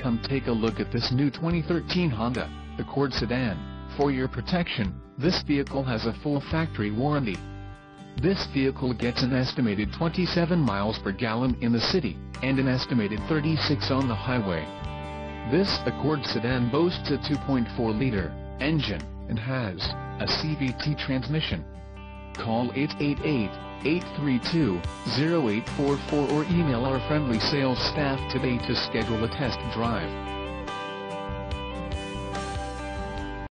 Come take a look at this new 2013 Honda Accord sedan. For your protection, this vehicle has a full factory warranty. This vehicle gets an estimated 27 miles per gallon in the city, and an estimated 36 on the highway. This Accord sedan boasts a 2.4-liter engine, and has a CVT transmission. Call 888-832-0844 or email our friendly sales staff today to schedule a test drive.